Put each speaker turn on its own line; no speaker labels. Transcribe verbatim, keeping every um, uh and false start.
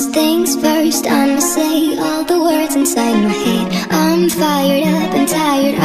First things first, I'ma say all the words inside my head. I'm fired up and tired